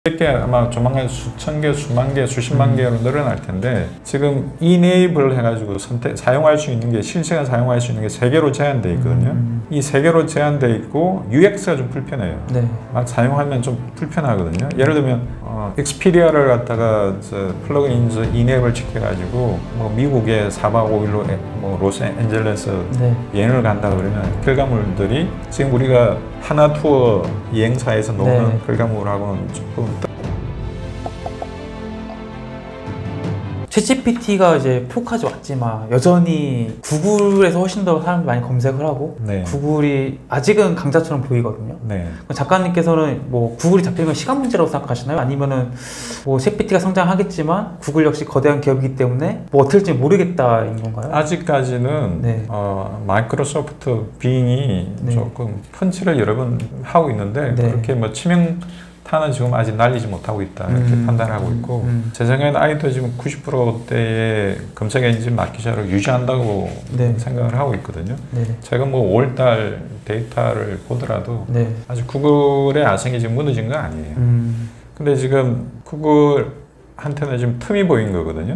몇 개 아마 조만간 수천 개, 수만 개, 수십만 개로 늘어날 텐데 지금 이네이블 해가지고 사용할 수 있는 게 실시간 사용할 수 있는 게 3개로 제한되어 있거든요. 이 3개로 제한되어 있고 UX가 좀 불편해요. 네. 막 사용하면 좀 불편하거든요. 예를 들면 익스피리아를 갖다가 플러그인 이네이블 시켜가지고 뭐 미국에 4박 5일로 뭐 로스앤젤레스 네. 여행을 간다 그러면 결과물들이 지금 우리가 하나 투어 여행사에서 놓는 네. 결과물하고는 조금 챗GPT가 이제 포까지 왔지만 여전히 구글에서 훨씬 더 사람들이 많이 검색을 하고 네. 구글이 아직은 강자처럼 보이거든요. 네. 작가님께서는 뭐 구글이 잡히는 건 시간 문제라고 생각하시나요? 아니면은 뭐 챗GPT가 성장하겠지만 구글 역시 거대한 기업이기 때문에 뭐 어떻게 될지 모르겠다인 건가요? 아직까지는 네. 마이크로소프트 빙이 네. 조금 펀치를 여러 번 하고 있는데 네. 그렇게 뭐 치명타는 지금 아직 날리지 못하고 있다 이렇게 판단하고 있고 제 생각에는 아직도 지금 90%대의 검색 엔진 마켓시ェ어를 유지한다고 네. 생각을 하고 있거든요. 네. 제가 뭐 5월달 데이터를 보더라도 네. 아직 구글의 아성이 지금 무너진 건 아니에요. 근데 지금 구글한테는 지금 틈이 보인 거거든요.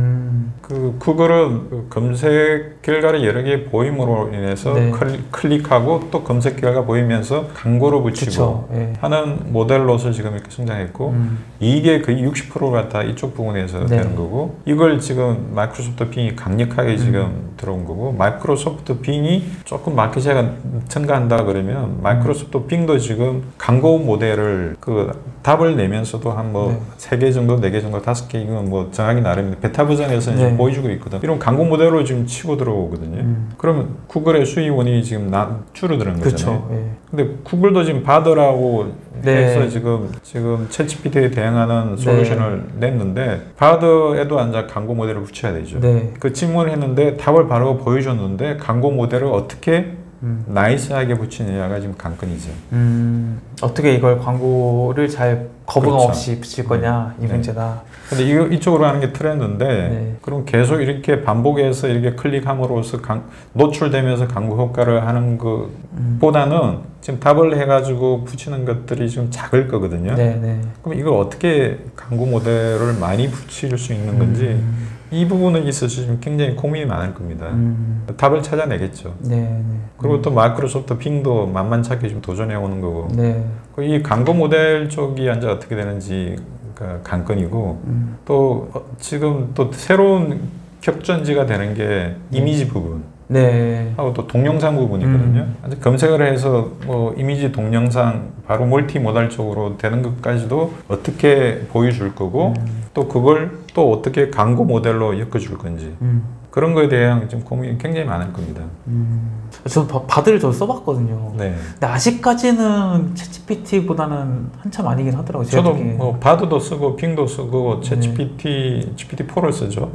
그 구글은 검색 결과를 여러 개 보임으로 인해서 네. 클릭하고 또 검색 결과 보이면서 광고를 붙이고 네. 하는 모델로서 지금 이렇게 성장했고 이게 거의 60%가 다 이쪽 부분에서 네. 되는 거고 이걸 지금 마이크로소프트 빙이 강력하게 지금 들어온 거고 마이크로소프트 빙이 조금 마켓시ェ어가 증가한다 그러면 마이크로소프트 빙도 지금 광고 모델을 그 답을 내면서도 한 뭐 3개 정도, 4개 정도, 5개 이건 뭐 정하기 나름인데 베타 버전에서는 지금 보여주고 있거든. 이런 광고 모델로 지금 치고 들어오거든요. 그러면 구글의 수익원이 지금 줄어드는 거잖아요. 네. 근데 구글도 지금 바더라고 네. 해서 지금 챗GPT에 대응하는 솔루션을 냈는데 바더에도 앉아 광고 모델을 붙여야 되죠. 네. 그 질문을 했는데 답을 바로 보여줬는데 광고 모델을 어떻게 나이스하게 붙이느냐가 지금 관건이죠. 어떻게 이걸 광고를 잘 거부감 그렇죠. 없이 붙일 거냐 이 문제다. 근데 이쪽으로 하는 게 트렌드인데 그럼 계속 이렇게 반복해서 이렇게 클릭함으로써 노출되면서 광고 효과를 하는 것보다는 지금 답을 해가지고 붙이는 것들이 좀 작을 거거든요. 그럼 이걸 어떻게 광고 모델을 많이 붙일 수 있는 건지 이 부분에 있어서 지금 굉장히 고민이 많을 겁니다. 답을 찾아내겠죠. 그리고 또 마이크로소프트 빙도 만만찮게 좀 도전해 오는 거고 이 광고 모델 쪽이 이제 어떻게 되는지 관건이고 또 지금 또 새로운 격전지가 되는 게 이미지 부분 하고 또 동영상 부분이거든요. 검색을 해서 뭐 이미지 동영상 바로 멀티모달 쪽으로 되는 것까지도 어떻게 보여줄 거고 또 그걸 또 어떻게 광고 모델로 엮어줄 건지 그런 거에 대한 지금 고민이 굉장히 많을 겁니다. 저는 바드를 써봤거든요. 네. 근데 아직까지는 챗GPT보다는 한참 아니긴 하더라고요. 저도 뭐 바드도 쓰고 빙도 쓰고 GPT-4를 쓰죠.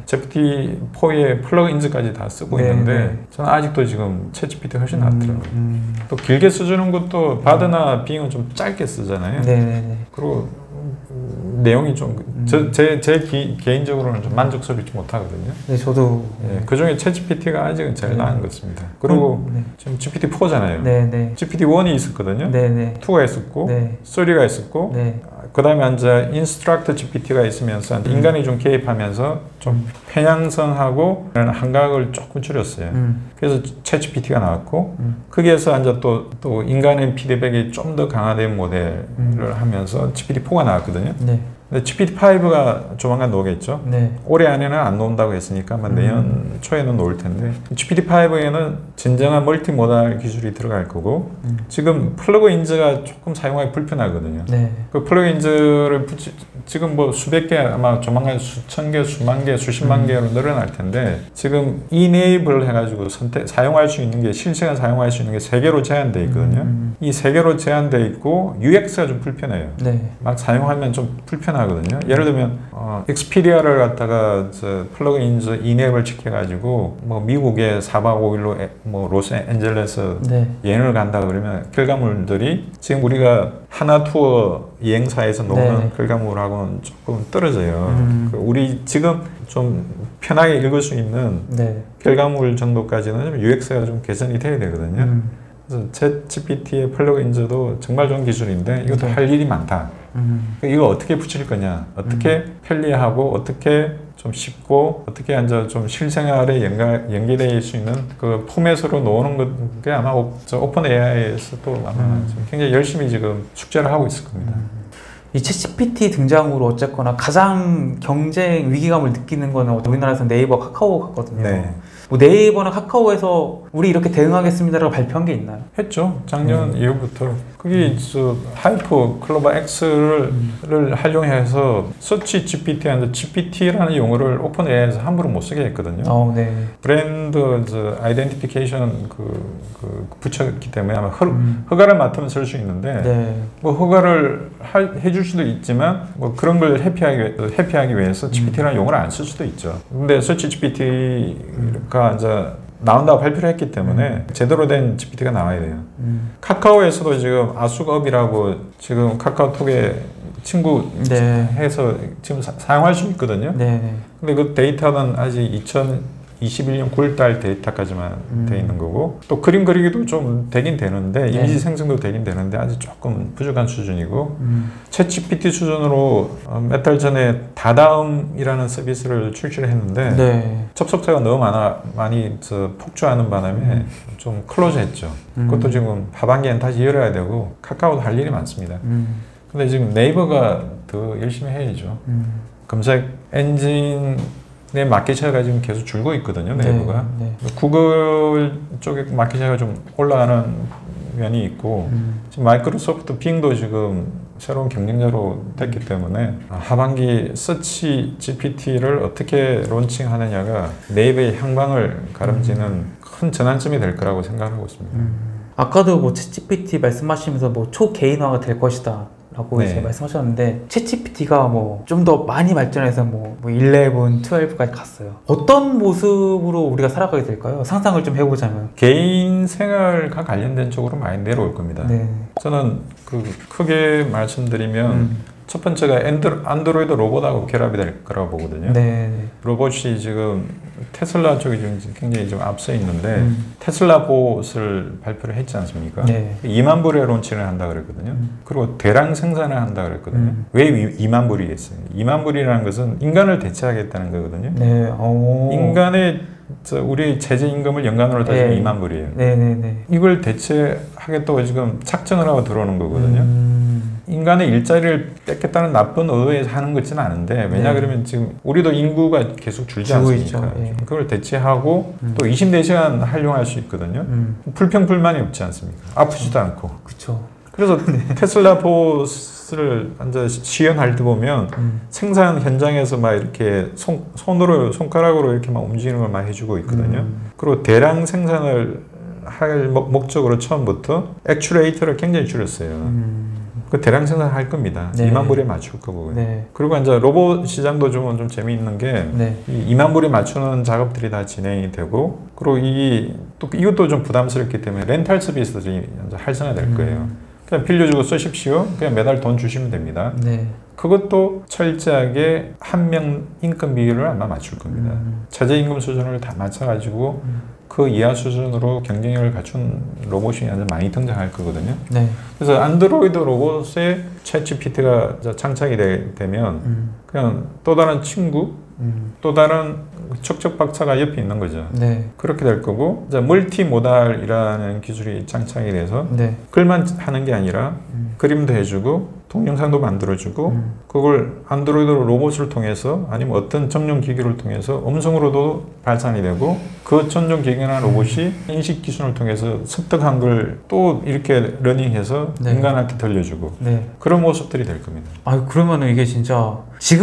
GPT-4의 플러그인즈까지 다 쓰고 있는데 저는 아직도 지금 챗GPT 훨씬 낫더라고요. 또 길게 써주는 것도 바드나 빙은 좀 짧게 쓰잖아요. 그리고 내용이 좀 제 개인적으로는 좀 만족스럽지 못하거든요. 저도 그 중에 챗GPT가 아직은 제일 나은 것 같습니다. 그리고 지금 GPT-4잖아요. GPT-1이 있었거든요. 2가 있었고 3가 있었고 그 다음에 이제 인스트럭터 GPT가 있으면서 인간이 좀 개입하면서 좀 편향성하고 한각을 조금 줄였어요. 그래서 챗GPT가 나왔고 거기에서 이제 또 인간의 피드백이 좀 더 강화된 모델을 하면서 GPT-4가 나왔거든요. 근데 GPT-5가 조만간 나오겠죠. 올해 안에는 안 나온다고 했으니까 아마 내년 초에는 나올 텐데 GPT-5에는 진정한 멀티모달 기술이 들어갈 거고 지금 플러그인즈가 조금 사용하기 불편하거든요. 그 플러그인즈를 지금 뭐 수백 개 아마 조만간 수천 개, 수만 개, 수십만 개로 늘어날 텐데 지금 이네이블 해가지고 사용할 수 있는 게 실시간 사용할 수 있는 게 3개로 제한되어 있거든요. 이 3개로 제한되어 있고 UX가 좀 불편해요. 막 사용하면 좀 불편하거든요. 예를 들면 익스피리아를 갖다가 플러그인즈 이네이블 시켜가지고 뭐 미국에 4박 5일로 뭐 로스앤젤레스 여행을 간다 그러면 결과물들이 지금 우리가 하나 투어 여행사에서 놓는 결과물하고는 조금 떨어져요. 우리 지금 좀 편하게 읽을 수 있는 결과물 정도까지는 UX가 좀 개선이 돼야 되거든요. 그래서 챗GPT의 플러그인즈도 정말 좋은 기술인데 이것도 할 일이 많다. 이거 어떻게 붙일 거냐, 어떻게 편리하고 어떻게 좀 쉽고 어떻게 이제 좀 실생활에 연계될 수 있는 그 포맷으로 놓는 게 아마 오픈 AI에서도 아마 굉장히 열심히 지금 숙제를 하고 있을 겁니다. 이 챗GPT 등장으로 어쨌거나 가장 경쟁 위기감을 느끼는 거는 우리나라에서 네이버, 카카오 같거든요. 네. 뭐 네이버나 카카오에서 우리 이렇게 대응하겠습니다라고 발표한 게 있나요? 했죠. 작년 이후부터. 그게 하이퍼 클로버 X를 활용해서 서치 GPT, GPT라는 용어를 오픈 AI에서 함부로 못 쓰게 했거든요. 네. 브랜드 아이덴티피케이션 붙였기 때문에 아마 허가를 맡으면 쓸 수 있는데 네. 뭐 허가를 해줄 수도 있지만 뭐 그런 걸 회피하기 위해서 GPT라는 용어를 안 쓸 수도 있죠. 근데 서치 GPT가 이제 나온다고 발표를 했기 때문에 제대로 된 GPT가 나와야 돼요. 카카오에서도 지금 아수업이라고 지금 카카오톡에 친구 해서 지금 사용할 수 있거든요. 근데 그 데이터는 아직 2021년 9월달 데이터까지만 돼 있는 거고, 또 그림 그리기도 좀 되긴 되는데 이미지 생성도 되긴 되는데 아직 조금 부족한 수준이고, 챗GPT 수준으로 몇 달 전에 다다음이라는 서비스를 출시를 했는데 접속자가 너무 많이 폭주하는 바람에 좀 클로즈했죠. 그것도 지금 하반기엔 다시 열어야 되고 카카오도 할 일이 많습니다. 근데 지금 네이버가 더 열심히 해야죠. 검색 엔진 내 마켓시ェ어가 지금 계속 줄고 있거든요, 네이버가. 구글 쪽에 마켓시ェ어가 좀 올라가는 면이 있고, 지금 마이크로소프트 빙도 지금 새로운 경쟁자로 됐기 때문에 하반기 서치 GPT를 어떻게 론칭하느냐가 네이버의 향방을 가름지는 큰 전환점이 될 거라고 생각하고 있습니다. 아까도 뭐 챗GPT 말씀하시면서 뭐 초개인화가 될 것이다 라고 이제 말씀하셨는데, 챗GPT가 뭐 좀 더 많이 발전해서 뭐 11, 12까지 갔어요. 어떤 모습으로 우리가 살아가게 될까요? 상상을 좀 해보자면. 개인 생활과 관련된 쪽으로 많이 내려올 겁니다. 저는 크게 말씀드리면 첫 번째가 안드로이드 로봇하고 결합이 될 거라고 보거든요. 로봇이 지금 테슬라 쪽이 지금 굉장히 좀 앞서 있는데 테슬라 봇을 발표를 했지 않습니까? 2만 불에 론칭을 한다 그랬거든요. 그리고 대량 생산을 한다 그랬거든요. 왜 2만 불이겠어요? 2만 불이라는 것은 인간을 대체하겠다는 거거든요. 우리 최저임금을 연간으로 따지면 2만 불이에요. 이걸 대체하겠다고 지금 작정을 하고 들어오는 거거든요. 인간의 일자리를 뺏겠다는 나쁜 의도에서 하는 것은 않은데, 왜냐 그러면 지금 우리도 인구가 계속 줄지 않습니까? 그걸 대체하고 또 24시간 활용할 수 있거든요. 불평불만이 없지 않습니까? 아프지도 않고. 그래서 테슬라 봇을 시연할 때 보면 생산 현장에서 막 이렇게 손가락으로 이렇게 막 움직이는 걸 막 해주고 있거든요. 그리고 대량 생산을 할 목적으로 처음부터 액추레이터를 굉장히 줄였어요. 그 대량 생산할 겁니다. 2만 불에 맞출 거고. 그리고 이제 로봇 시장도 좀 재미있는 게 이 2만 불에 맞추는 작업들이 다 진행이 되고, 그리고 이것도 좀 부담스럽기 때문에 렌탈 서비스도 이제 활성화될 거예요. 그냥 빌려주고 쓰십시오. 그냥 매달 돈 주시면 됩니다. 그것도 철저하게 한 명 인건 비율을 아마 맞출 겁니다. 최저임금 수준을 다 맞춰가지고 그 이하 수준으로 경쟁력을 갖춘 로봇이 아주 많이 등장할 거거든요. 그래서 안드로이드 로봇에 챗GPT가 장착이 되면 그냥 또 다른 친구, 또 다른 척척박사가 옆에 있는 거죠. 그렇게 될 거고, 이제 멀티모달이라는 기술이 장착이 돼서 글만 하는 게 아니라 그림도 해주고 동영상도 만들어주고, 그걸 안드로이드 로봇을 통해서 아니면 어떤 전용 기기를 통해서 음성으로도 발산이 되고, 그 전용 기기나 로봇이 인식 기술을 통해서 습득한 걸 또 이렇게 러닝해서 인간한테 들려주고, 그런 모습들이 될 겁니다. 그러면은 이게 진짜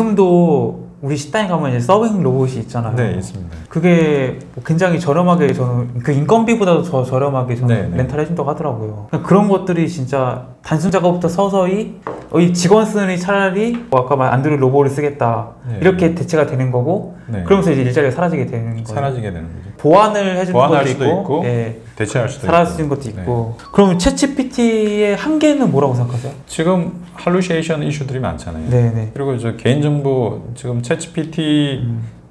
지금도 우리 식당에 가면 이제 서빙 로봇이 있잖아요. 있습니다. 그게 굉장히 저렴하게, 저는 그 인건비보다도 더 저렴하게 저는 렌탈 해준다고 하더라고요. 그런 것들이 진짜 단순 작업부터 서서히 이 직원 쓰니 차라리 아까 말한 안드로이드 로봇을 쓰겠다 이렇게 대체가 되는 거고, 그러면서 이제 일자리가 사라지게 되는 거예요. 사라지게 되는 거죠. 보완을 해주는 것도 있고 대체할 수도 사라지는 것도 있고. 그럼 챗GPT의 한계는 뭐라고 생각하세요? 지금 할루시에이션 이슈들이 많잖아요. 그리고 개인정보 지금 챗GPT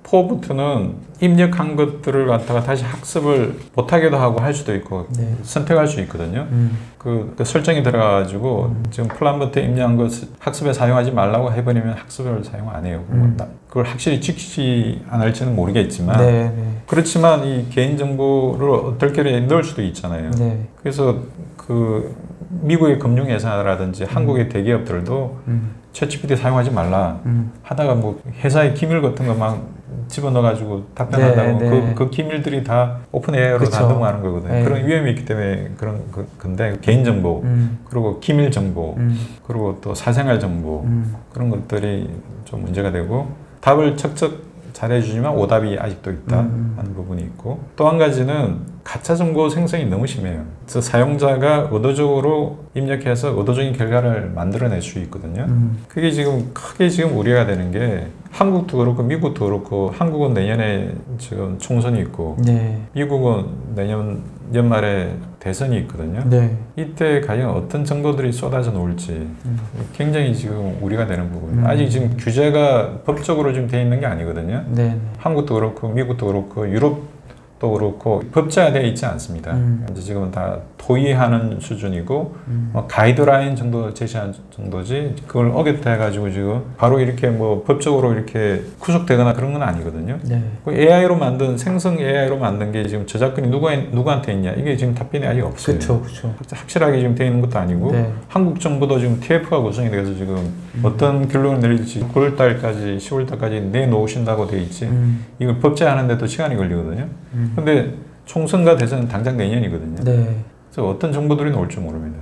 4부터는 입력한 것들을 갖다가 다시 학습을 못하게도 하고 할 수도 있고 선택할 수 있거든요. 그 설정이 들어가가지고 지금 플란부터 입력한 것 학습에 사용하지 말라고 해버리면 학습을 사용 안 해요. 그걸 확실히 지키지 않을지는 모르겠지만 그렇지만 이 개인정보를 어떻게 넣을 수도 있잖아요. 그래서 그 미국의 금융회사라든지 한국의 대기업들도 챗GPT 사용하지 말라 하다가 뭐 회사의 기밀 같은 거 막 집어넣어가지고 답변한다고 그 기밀들이 다 오픈 AI로 다 넘어가는 거거든요. 그런 위험이 있기 때문에 그런 건데 개인정보 그리고 기밀정보 그리고 또 사생활 정보 그런 것들이 좀 문제가 되고 답을 척척 잘해주지만 오답이 아직도 있다 하는 부분이 있고 또 한 가지는 가짜 정보 생성이 너무 심해요. 그래서 사용자가 의도적으로 입력해서 의도적인 결과를 만들어낼 수 있거든요. 그게 지금 크게 지금 우려가 되는 게 한국도 그렇고 미국도 그렇고 한국은 내년에 지금 총선이 있고 미국은 내년 연말에 대선이 있거든요. 이때 과연 어떤 정보들이 쏟아져 나올지 굉장히 지금 우려가 되는 부분이에요. 아직 지금 규제가 법적으로 지금 돼 있는 게 아니거든요. 한국도 그렇고 미국도 그렇고 유럽도 그렇고 법제화되어 있지 않습니다. 이제 지금은 다 토의하는 수준이고 가이드라인 정도 제시한 정도지 그걸 어겼다 해가지고 지금 바로 이렇게 뭐 법적으로 이렇게 구속되거나 그런 건 아니거든요. 그 AI로 만든 생성 AI로 만든 게 지금 저작권이 누구한테 있냐 이게 지금 답변이 아직 없어요. 그쵸. 확실하게 지금 돼 있는 것도 아니고 한국 정부도 지금 TF가 구성이 돼서 지금 어떤 결론을 내릴지 9월달까지 10월달까지 내놓으신다고 돼 있지 이걸 법제하는데도 시간이 걸리거든요. 근데 총선과 대선은 당장 내년이거든요. 그래서 어떤 정보들이 나올지 모릅니다.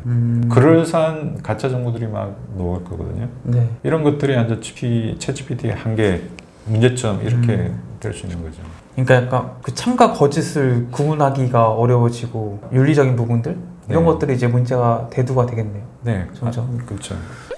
그럴싸한 가짜 정보들이 막 나올 거거든요. 이런 것들이 완전 챗GPT의 한계, 문제점 이렇게 될 수 있는 거죠. 그러니까 약간 그 참과 거짓을 구분하기가 어려워지고 윤리적인 부분들 이런 것들이 이제 문제가 대두가 되겠네요. 점점. 그렇죠.